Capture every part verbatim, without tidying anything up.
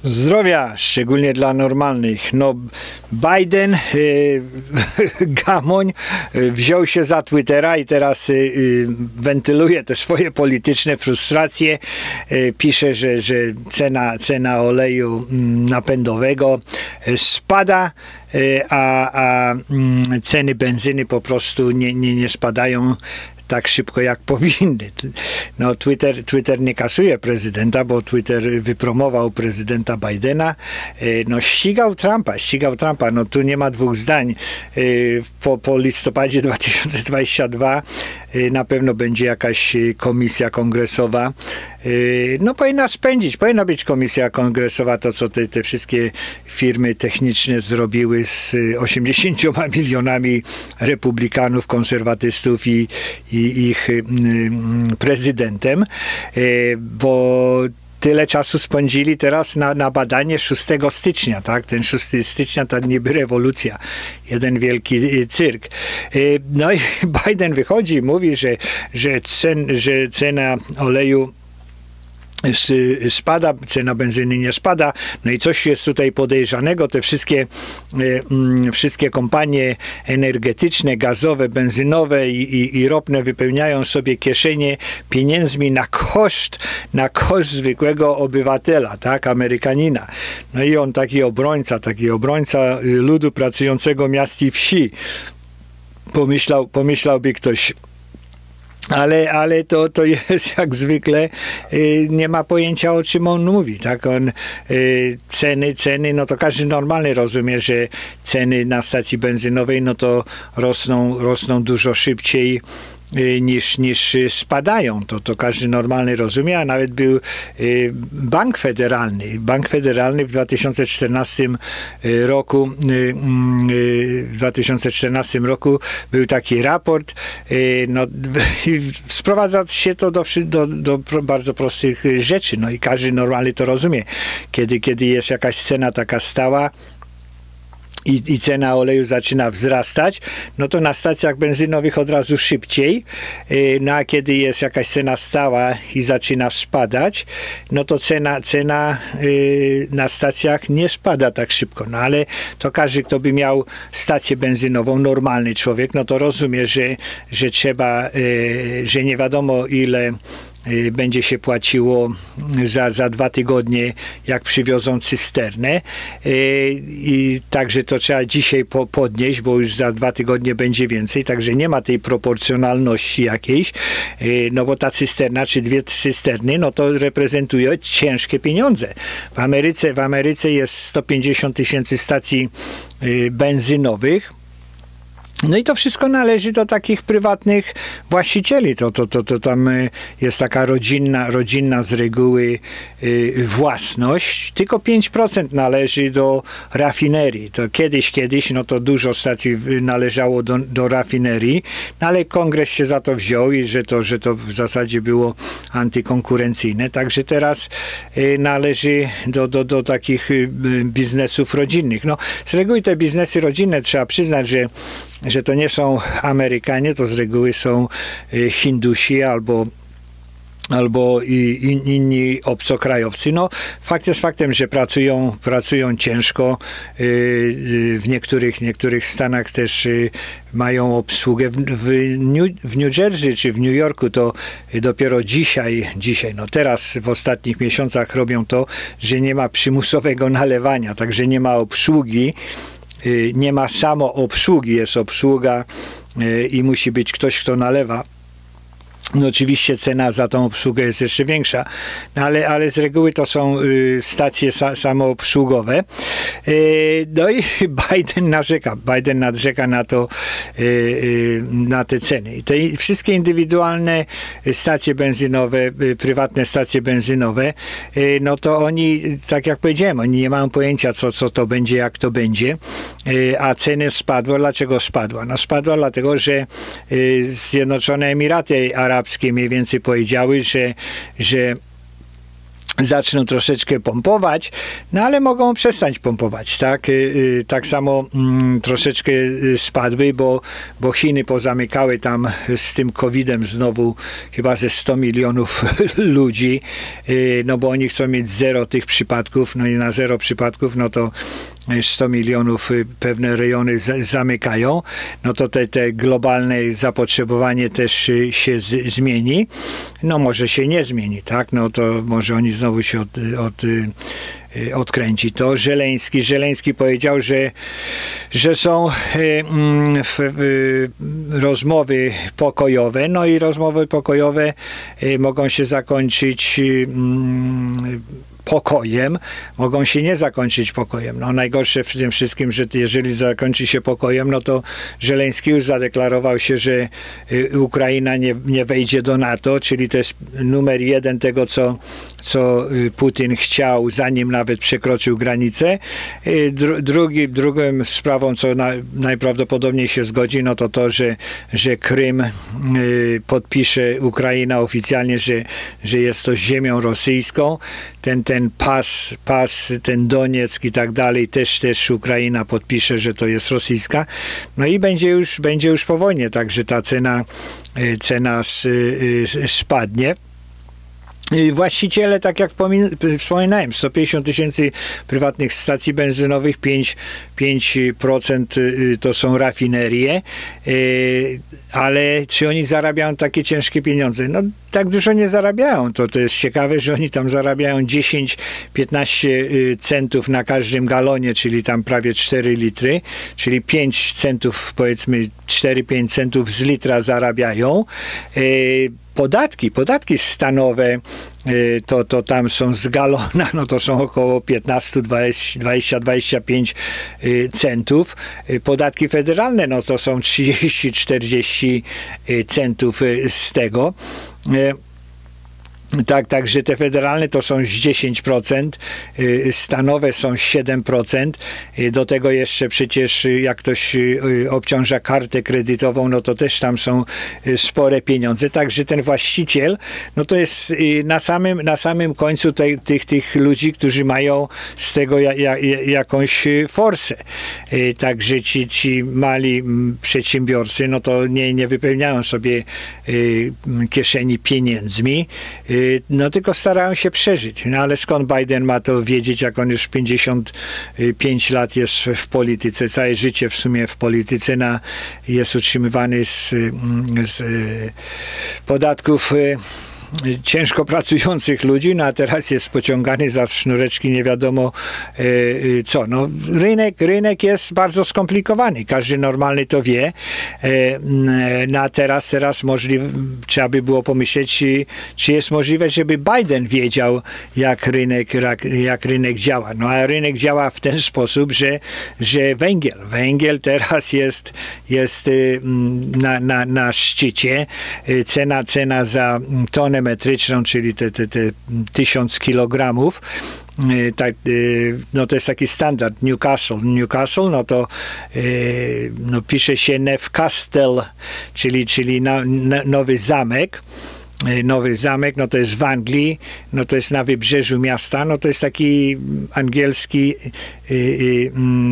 Zdrowia, szczególnie dla normalnych. No, Biden, y, gamoń, y, wziął się za Twittera i teraz y, y, wentyluje te swoje polityczne frustracje. Y, pisze, że, że cena, cena oleju mm, napędowego y, spada, y, a, a y, ceny benzyny po prostu nie, nie, nie spadają tak szybko, jak powinny. No, Twitter, Twitter nie kasuje prezydenta, bo Twitter wypromował prezydenta Bidena. No, ścigał Trumpa, ścigał Trumpa. No, tu nie ma dwóch zdań. Po, po listopadzie dwa tysiące dwudziestym drugim na pewno będzie jakaś komisja kongresowa. No, powinna spędzić, powinna być komisja kongresowa, to co te, te wszystkie firmy techniczne zrobiły z osiemdziesięcioma milionami republikanów, konserwatystów i, i ich prezydentem, bo tyle czasu spędzili teraz na, na badanie szóstego stycznia, tak? Ten szósty stycznia to niby rewolucja. Jeden wielki cyrk. No i Biden wychodzi i mówi, że, że, cen, że cena oleju spada, cena benzyny nie spada, no i coś jest tutaj podejrzanego, te wszystkie, e, wszystkie kompanie energetyczne, gazowe, benzynowe i, i, i ropne wypełniają sobie kieszenie pieniędzmi na koszt, na koszt zwykłego obywatela, tak, Amerykanina. No i on taki obrońca, taki obrońca ludu pracującego miast i wsi. Pomyślał, pomyślałby ktoś, Ale, ale to, to jest jak zwykle, y, nie ma pojęcia, o czym on mówi, tak? On, y, ceny, ceny, no to każdy normalny rozumie, że ceny na stacji benzynowej, no to rosną, rosną dużo szybciej niż, niż spadają. To, to każdy normalny rozumie, a nawet był y, Bank Federalny. Bank Federalny w dwa tysiące czternastym roku y, y, w dwa tysiące czternastym roku był taki raport. Y, no, sprowadza się to do, do, do bardzo prostych rzeczy. No i każdy normalny to rozumie. Kiedy, kiedy jest jakaś cena taka stała, I, i cena oleju zaczyna wzrastać, no to na stacjach benzynowych od razu szybciej, no a kiedy jest jakaś cena stała i zaczyna spadać, no to cena, cena na stacjach nie spada tak szybko. No ale to każdy, kto by miał stację benzynową, normalny człowiek, no to rozumie, że, że trzeba, że nie wiadomo ile będzie się płaciło za, za dwa tygodnie, jak przywiozą cysternę. I także to trzeba dzisiaj po, podnieść, bo już za dwa tygodnie będzie więcej, także nie ma tej proporcjonalności jakiejś, no bo ta cysterna, czy dwie cysterny, no to reprezentuje ciężkie pieniądze. W Ameryce, w Ameryce jest sto pięćdziesiąt tysięcy stacji benzynowych. No i to wszystko należy do takich prywatnych właścicieli. To, to, to, to tam jest taka rodzinna, rodzinna z reguły y, własność. Tylko pięć procent należy do rafinerii. To kiedyś, kiedyś, no to dużo stacji należało do, do rafinerii, no ale kongres się za to wziął i że to, że to w zasadzie było antykonkurencyjne. Także teraz y, należy do, do, do takich y, biznesów rodzinnych. No, z reguły te biznesy rodzinne, trzeba przyznać, że że to nie są Amerykanie, to z reguły są Hindusi albo albo i in, inni obcokrajowcy. No, fakt jest faktem, że pracują, pracują ciężko. W niektórych, niektórych stanach też mają obsługę. W, w, New, w New Jersey czy w New Yorku to dopiero dzisiaj, dzisiaj, no teraz w ostatnich miesiącach robią to, że nie ma przymusowego nalewania, także nie ma obsługi. Nie ma samo obsługi, jest obsługa i musi być ktoś, kto nalewa. No oczywiście cena za tą obsługę jest jeszcze większa, no ale, ale z reguły to są y, stacje sa, samoobsługowe. Y, no i Biden narzeka, Biden narzeka na to, y, y, na te ceny. I te wszystkie indywidualne stacje benzynowe, y, prywatne stacje benzynowe, y, no to oni, tak jak powiedziałem, oni nie mają pojęcia, co, co to będzie, jak to będzie, y, a ceny spadła. Dlaczego spadła? No spadła dlatego, że y, Zjednoczone Emiraty Arabskie mniej więcej powiedziały, że, że zaczną troszeczkę pompować, no ale mogą przestać pompować, tak? Tak samo mm, troszeczkę spadły, bo, bo Chiny pozamykały tam z tym kowidem znowu chyba ze sto milionów ludzi, no bo oni chcą mieć zero tych przypadków, no i na zero przypadków, no to sto milionów pewne rejony zamykają, no to te, te globalne zapotrzebowanie też się z, zmieni. No może się nie zmieni, tak? No to może oni znowu się od, od odkręci to. Żeleński, Żeleński powiedział, że, że są mm, w, w, rozmowy pokojowe, no i rozmowy pokojowe y, mogą się zakończyć mm, pokojem, mogą się nie zakończyć pokojem. No najgorsze w tym wszystkim, że jeżeli zakończy się pokojem, no to Żeleński już zadeklarował się, że Ukraina nie, nie wejdzie do NATO, czyli to jest numer jeden tego, co, co Putin chciał, zanim nawet przekroczył granicę. Dru, drugi, drugą sprawą, co na, najprawdopodobniej się zgodzi, no to to, że, że Krym y, podpisze Ukraina oficjalnie, że, że jest to ziemią rosyjską. Ten, ten pas, pas, ten Donieck i tak dalej, też, też Ukraina podpisze, że to jest rosyjska. No i będzie już, będzie już po wojnie, także ta cena, cena spadnie. Właściciele, tak jak wspominałem, sto pięćdziesiąt tysięcy prywatnych stacji benzynowych, pięć procent to są rafinerie, ale czy oni zarabiają takie ciężkie pieniądze? No tak dużo nie zarabiają. To, to jest ciekawe, że oni tam zarabiają dziesięć piętnaście centów na każdym galonie, czyli tam prawie cztery litry, czyli pięć centów, powiedzmy cztery pięć centów z litra zarabiają. Podatki, podatki stanowe, to, to tam są z galona, no to są około piętnaście, dwadzieścia, dwadzieścia pięć centów. Podatki federalne, no to są trzydzieści, czterdzieści centów z tego. Tak, także te federalne to są dziesięć procent, stanowe są siedem procent, do tego jeszcze przecież jak ktoś obciąża kartę kredytową, no to też tam są spore pieniądze, także ten właściciel, no to jest na samym, na samym końcu tej, tych, tych ludzi, którzy mają z tego ja, ja, jakąś forsę. Także ci, ci mali przedsiębiorcy, no to nie, nie wypełniają sobie kieszeni pieniędzmi, no tylko starają się przeżyć. No ale skąd Biden ma to wiedzieć, jak on już pięćdziesiąt pięć lat jest w polityce, całe życie w sumie w polityce, na, jest utrzymywany z, z podatków ciężko pracujących ludzi, no a teraz jest pociągany za sznureczki nie wiadomo e, co. No, rynek, rynek jest bardzo skomplikowany. Każdy normalny to wie. E, no a teraz, teraz możliwe, trzeba by było pomyśleć, czy, czy jest możliwe, żeby Biden wiedział, jak rynek, jak, jak rynek działa. No a rynek działa w ten sposób, że, że węgiel. Węgiel teraz jest, jest na, na, na szczycie. Cena, cena za tonę metryczną, czyli te, te, te tysiąc kilogramów, tak, no to jest taki standard Newcastle. Newcastle, no to no pisze się Newcastle, czyli, czyli na, na, nowy zamek. Nowy Zamek, no to jest w Anglii, no to jest na wybrzeżu miasta, no to jest taki angielski, y, y, y,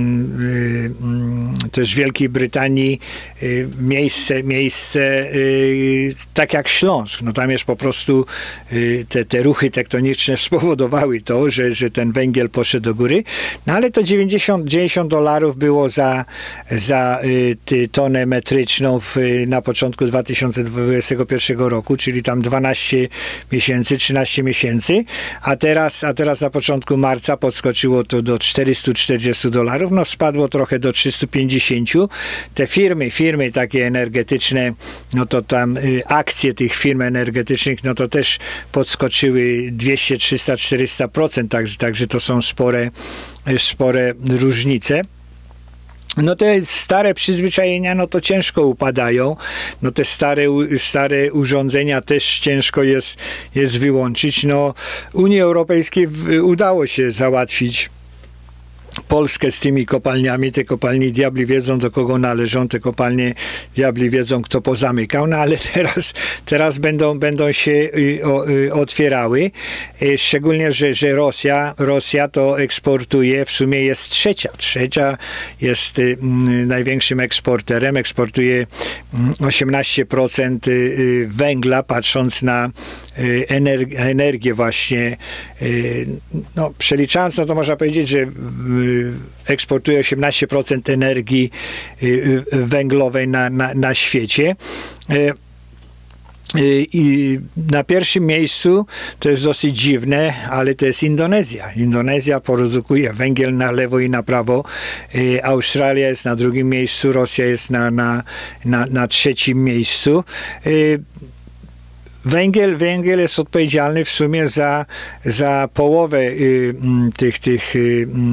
y, też w Wielkiej Brytanii y, miejsce, miejsce y, tak jak Śląsk, no tam jest po prostu y, te, te ruchy tektoniczne spowodowały to, że, że ten węgiel poszedł do góry, no ale to dziewięćdziesiąt, dziewięćdziesiąt dolarów było za, za y, tonę metryczną w, na początku dwa tysiące dwudziestego pierwszego roku, czyli tam dwanaście miesięcy, trzynaście miesięcy, a teraz, a teraz na początku marca podskoczyło to do czterysta czterdzieści dolarów, no spadło trochę do trzysta pięćdziesiąt. Te firmy, firmy takie energetyczne, no to tam y, akcje tych firm energetycznych, no to też podskoczyły dwieście, trzysta, czterysta procent, także, także to są spore, spore różnice. No te stare przyzwyczajenia, no to ciężko upadają. No te stare, stare urządzenia też ciężko jest, jest wyłączyć. No Unii Europejskiej udało się załatwić Polskę z tymi kopalniami. Te kopalnie diabli wiedzą, do kogo należą, te kopalnie diabli wiedzą, kto pozamykał, no ale teraz, teraz będą, będą się y, o, y, otwierały. Y, szczególnie, że, że Rosja, Rosja to eksportuje, w sumie jest trzecia. Trzecia jest y, y, największym eksporterem, eksportuje y, osiemnaście procent y, węgla, patrząc na Energię, energię właśnie, no przeliczając, no to można powiedzieć, że eksportuje osiemnaście procent energii węglowej na, na, na świecie. I na pierwszym miejscu, to jest dosyć dziwne, ale to jest Indonezja. Indonezja produkuje węgiel na lewo i na prawo. Australia jest na drugim miejscu, Rosja jest na, na, na, na trzecim miejscu. Węgiel, węgiel jest odpowiedzialny w sumie za, za połowę y, tych, tych y,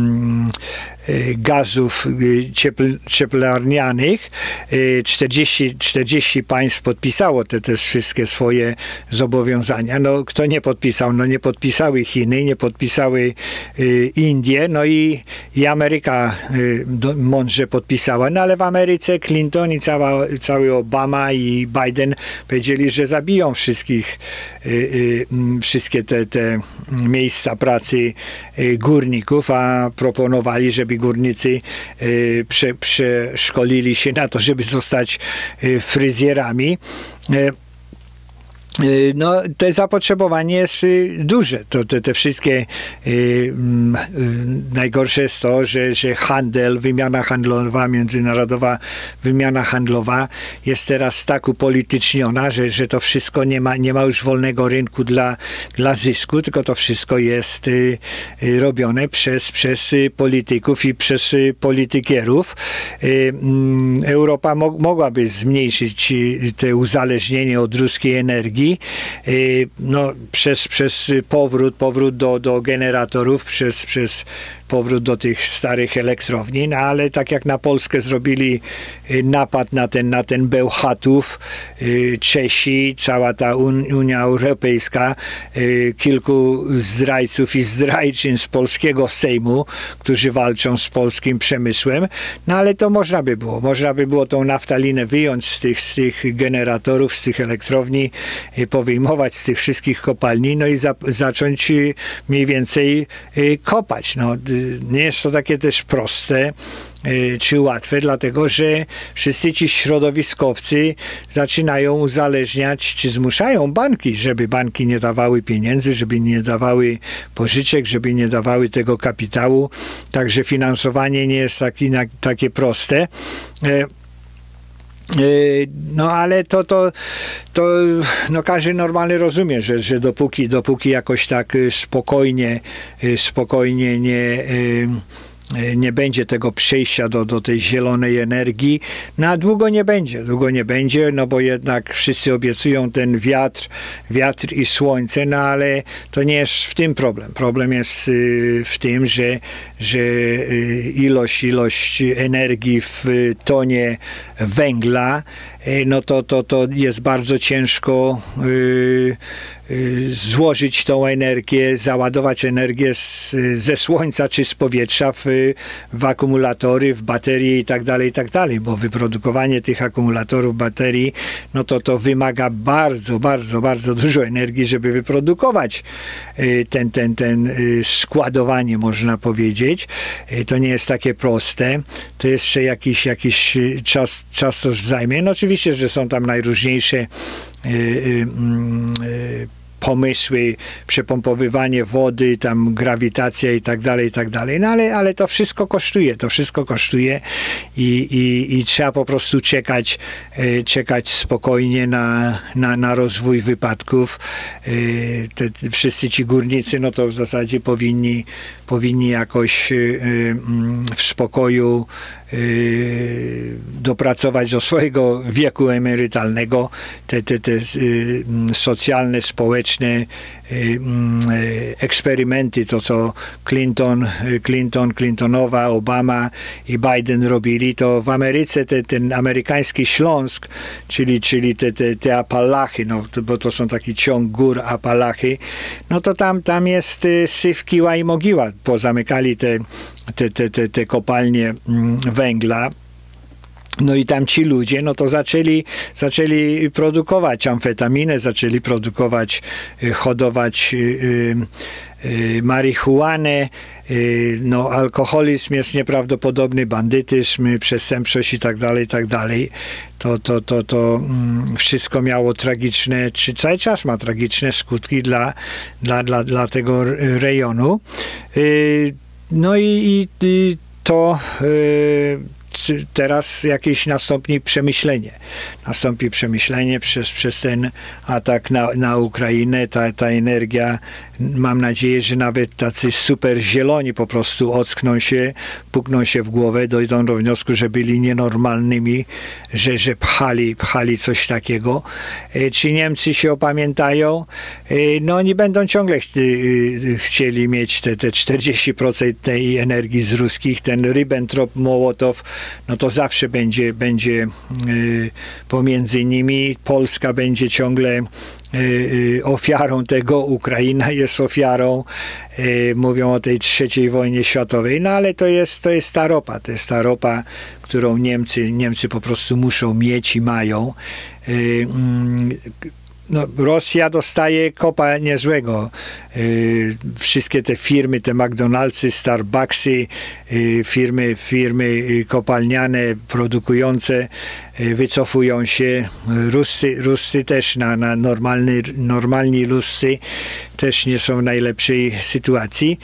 y, gazów y, ciepl, cieplarnianych. Y, czterdzieści, czterdzieści państw podpisało te, te wszystkie swoje zobowiązania. No, kto nie podpisał? No nie podpisały Chiny, nie podpisały y, Indie, no i, i Ameryka y, do, mądrze podpisała. No ale w Ameryce Clinton i cała, cały Obama i Biden powiedzieli, że zabiją wszystkich Wszystkich, y, y, wszystkie te, te miejsca pracy y, górników, a proponowali, żeby górnicy y, prze, przeszkolili się na to, żeby zostać y, fryzjerami. Y, No, to zapotrzebowanie jest duże. To, te, te wszystkie y, y, najgorsze jest to, że, że handel, wymiana handlowa, międzynarodowa wymiana handlowa jest teraz tak upolityczniona, że, że to wszystko nie ma, nie ma już wolnego rynku dla, dla zysku, tylko to wszystko jest y, y, robione przez, przez polityków i przez y, politykierów. Y, y, Europa mo mogłaby zmniejszyć y, te uzależnienie od ruskiej energii, no, przez, przez powrót, powrót do, do generatorów, przez, przez powrót do tych starych elektrowni, no ale tak jak na Polskę zrobili napad na ten, na ten Bełchatów, Czesi, cała ta Unia Europejska, kilku zdrajców i zdrajczyń z polskiego Sejmu, którzy walczą z polskim przemysłem, no ale to można by było, można by było tą naftalinę wyjąć z tych, z tych generatorów, z tych elektrowni, powyjmować z tych wszystkich kopalni, no i za, zacząć mniej więcej kopać. No, nie jest to takie też proste czy łatwe, dlatego że wszyscy ci środowiskowcy zaczynają uzależniać, czy zmuszają banki, żeby banki nie dawały pieniędzy, żeby nie dawały pożyczek, żeby nie dawały tego kapitału. Także finansowanie nie jest taki, takie proste. No ale to, to, to no każdy normalny rozumie, że, że dopóki, dopóki jakoś tak spokojnie, spokojnie nie, nie będzie tego przejścia do, do tej zielonej energii, na długo nie będzie, długo nie będzie, no bo jednak wszyscy obiecują ten wiatr, wiatr i słońce, no ale to nie jest w tym problem. Problem jest w tym, że, że ilość, ilość energii w tonie węgla, no to, to, to jest bardzo ciężko yy, yy, złożyć tą energię, załadować energię z, ze słońca czy z powietrza w, w akumulatory, w baterie i tak dalej, i tak dalej, bo wyprodukowanie tych akumulatorów, baterii, no to to wymaga bardzo, bardzo, bardzo dużo energii, żeby wyprodukować yy, ten, ten, ten yy, składowanie, można powiedzieć. Yy, to nie jest takie proste. To jeszcze jakiś, jakiś czas, czas to zajmie. No oczywiście Oczywiście, że są tam najróżniejsze y, y, y, pomysły, przepompowywanie wody, tam grawitacja i tak dalej, i tak dalej. No ale, ale to wszystko kosztuje, to wszystko kosztuje i, i, i trzeba po prostu czekać, czekać spokojnie na, na, na rozwój wypadków. Te, te, wszyscy ci górnicy, no to w zasadzie powinni, powinni jakoś w spokoju dopracować do swojego wieku emerytalnego, te, te, te socjalne, społeczne eksperymenty, to co Clinton, Clinton, Clintonowa, Obama i Biden robili, to w Ameryce te, ten amerykański Śląsk, czyli, czyli te, te, te Apalachy, no, to, bo to są taki ciąg gór Apalachy, no to tam, tam jest syf, kiła i mogiła. Pozamykali te te, te, te, te kopalnie węgla. No i tam ci ludzie, no to zaczęli, zaczęli produkować amfetaminę, zaczęli produkować, hodować y, y, y, marihuanę, y, no alkoholizm jest nieprawdopodobny, bandytyzm, przestępczość i tak dalej, i tak dalej. To, to, to, to mm, wszystko miało tragiczne, czy cały czas ma tragiczne skutki dla, dla, dla, dla tego rejonu. Y, no i, i, i to y, teraz jakieś nastąpi przemyślenie. Nastąpi przemyślenie przez, przez ten atak na, na Ukrainę, ta, ta energia. Mam nadzieję, że nawet tacy super zieloni po prostu ockną się, pukną się w głowę, dojdą do wniosku, że byli nienormalnymi, że, że pchali, pchali coś takiego. Czy Niemcy się opamiętają? No oni będą ciągle ch chcieli mieć te, te czterdzieści procent tej energii z ruskich. Ten Ribbentrop-Mołotow, no to zawsze będzie, będzie pomiędzy nimi. Polska będzie ciągle ofiarą tego, Ukraina jest ofiarą, mówią o tej trzeciej wojnie światowej, no ale to jest, to jest ta ropa, to jest ta ropa, którą Niemcy, Niemcy po prostu muszą mieć i mają. No, Rosja dostaje kopa niezłego. Yy, wszystkie te firmy, te McDonald'sy, Starbucksy, yy, firmy, firmy kopalniane, produkujące, yy, wycofują się. Ruscy, Ruscy też, na, na normalny, normalni Ruscy też nie są w najlepszej sytuacji.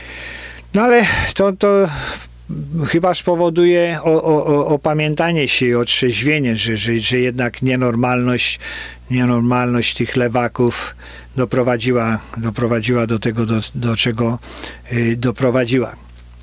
No ale to, to chyba spowoduje o, o, opamiętanie się i otrzeźwienie, że, że, że jednak nienormalność, nienormalność tych lewaków doprowadziła, doprowadziła do tego, do, do czego y, doprowadziła.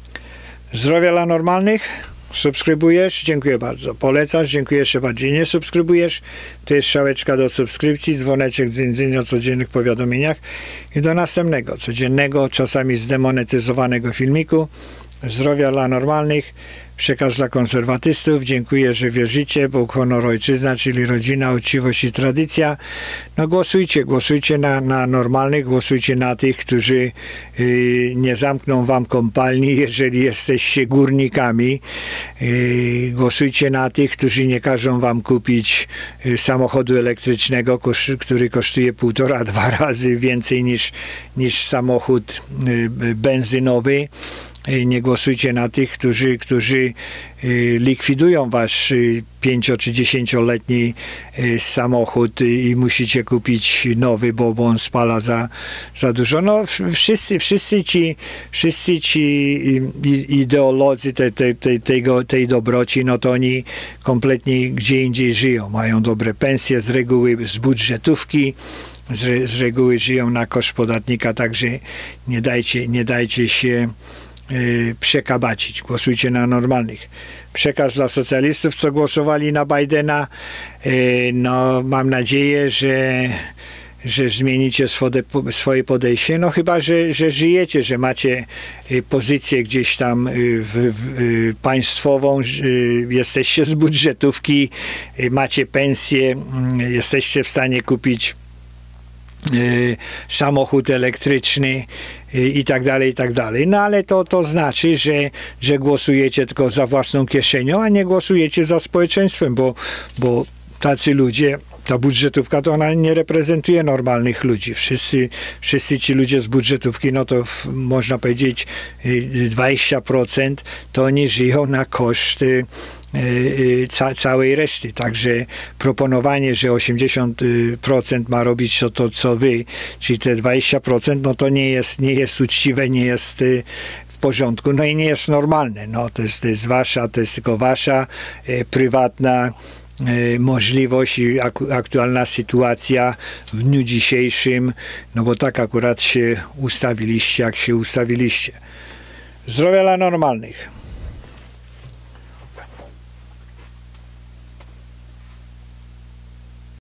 Zdrowia dla normalnych. Subskrybujesz? Dziękuję bardzo. Polecasz? Dziękuję jeszcze bardziej. Nie subskrybujesz? To jest strzałeczka do subskrypcji, dzwoneczek dzyń, dzyń o codziennych powiadomieniach i do następnego, codziennego, czasami zdemonetyzowanego filmiku. Zdrowia dla normalnych, przekaz dla konserwatystów. Dziękuję, że wierzycie. Bóg, honor, ojczyzna, czyli rodzina, uczciwość i tradycja. No głosujcie, głosujcie na, na normalnych, głosujcie na tych, którzy yy, nie zamkną wam kompalni, jeżeli jesteście górnikami. Yy, głosujcie na tych, którzy nie każą wam kupić yy, samochodu elektrycznego, kosz, który kosztuje półtora, dwa razy więcej niż, niż samochód yy, benzynowy. Nie głosujcie na tych, którzy, którzy likwidują wasz pięcio czy dziesięcioletni samochód i musicie kupić nowy, bo, bo on spala za, za dużo. No, wszyscy, wszyscy ci, wszyscy ci ideolodzy te, te, te, tego, tej dobroci, no to oni kompletnie gdzie indziej żyją. Mają dobre pensje, z reguły z budżetówki, z, re, z reguły żyją na koszt podatnika, także nie dajcie, nie dajcie się przekabacić. Głosujcie na normalnych. Przekaz dla socjalistów, co głosowali na Bidena. No, mam nadzieję, że, że zmienicie swoje podejście. No chyba, że, że żyjecie, że macie pozycję gdzieś tam w, w, państwową, jesteście z budżetówki, macie pensję, jesteście w stanie kupić samochód elektryczny i tak dalej, i tak dalej. No ale to, to znaczy, że, że głosujecie tylko za własną kieszenią, a nie głosujecie za społeczeństwem, bo, bo tacy ludzie, ta budżetówka, to ona nie reprezentuje normalnych ludzi. Wszyscy, wszyscy ci ludzie z budżetówki, no to w, można powiedzieć dwadzieścia procent to oni żyją na koszt Ca całej reszty. Także proponowanie, że osiemdziesiąt procent ma robić to, to co wy, czyli te dwadzieścia procent, no to nie jest, nie jest uczciwe, nie jest w porządku, no i nie jest normalne. No, to, jest, to jest wasza, to jest tylko wasza e, prywatna e, możliwość i ak aktualna sytuacja w dniu dzisiejszym, no bo tak akurat się ustawiliście, jak się ustawiliście. Zdrowia dla normalnych.